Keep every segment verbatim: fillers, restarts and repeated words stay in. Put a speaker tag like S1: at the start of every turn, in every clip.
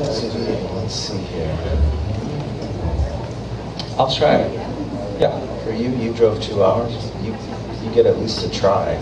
S1: Let's see here.
S2: I'll try it. Yeah.
S1: For you, you drove two hours. You you get at least a try.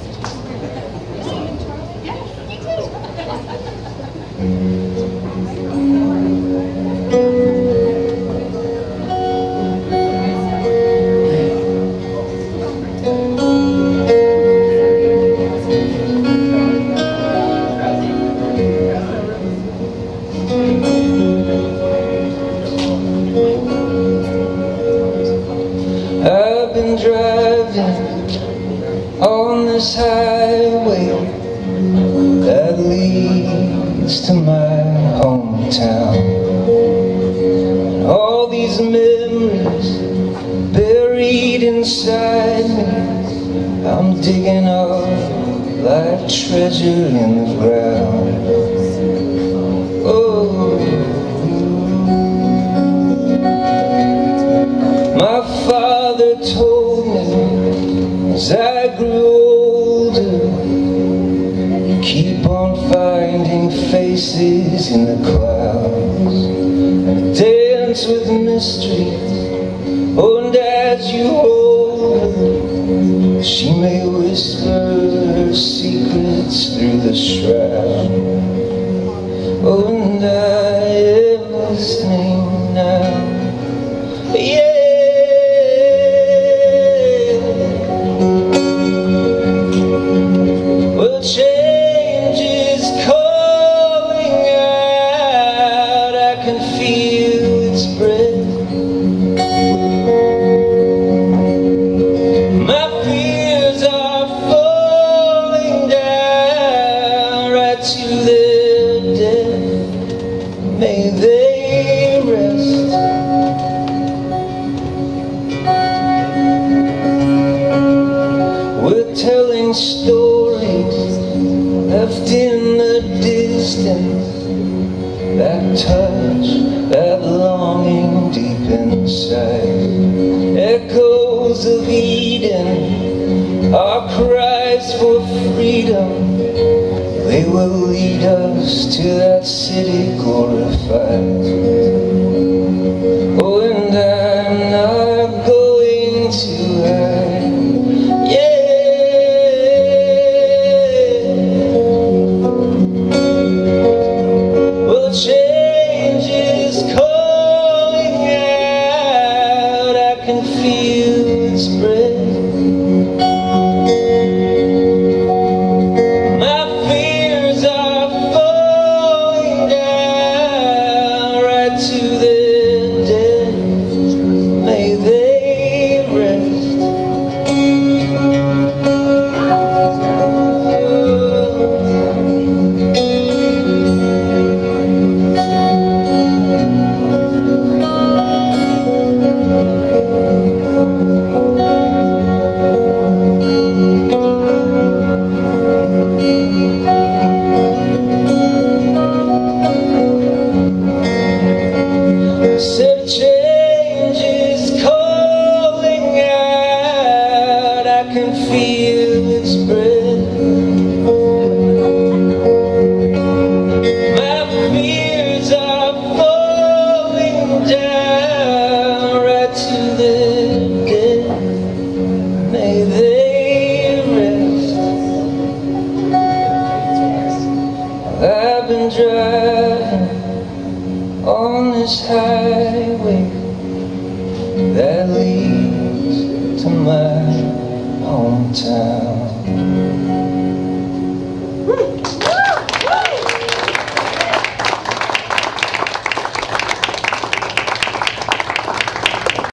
S2: I've been driving on this highway that leads to my hometown, and all these memories buried inside me, I'm digging up like treasure in the ground. Oh, my father told me as I grew older, keep on finding faces in the clouds and dance with mystery. Oh, and as you hold her, she may whisper her secrets through the shroud. Oh, and I am listening now. Yeah. Change is calling out, I can feel its breath. My fears are falling down right to their death. May they rest. We're telling stories left in the distance, that touch, that longing deep inside, echoes of Eden, our cries for freedom. They will lead us to that city glorified. Oh, and I'm not going to hide. Yeah. Change is calling out, I can feel its breath. My fears are falling down right to their death. May they rest. Said change is calling out, I can feel its breath. My fears are falling down right to their death. May they rest. I've been driving on this highway that leads to my hometown.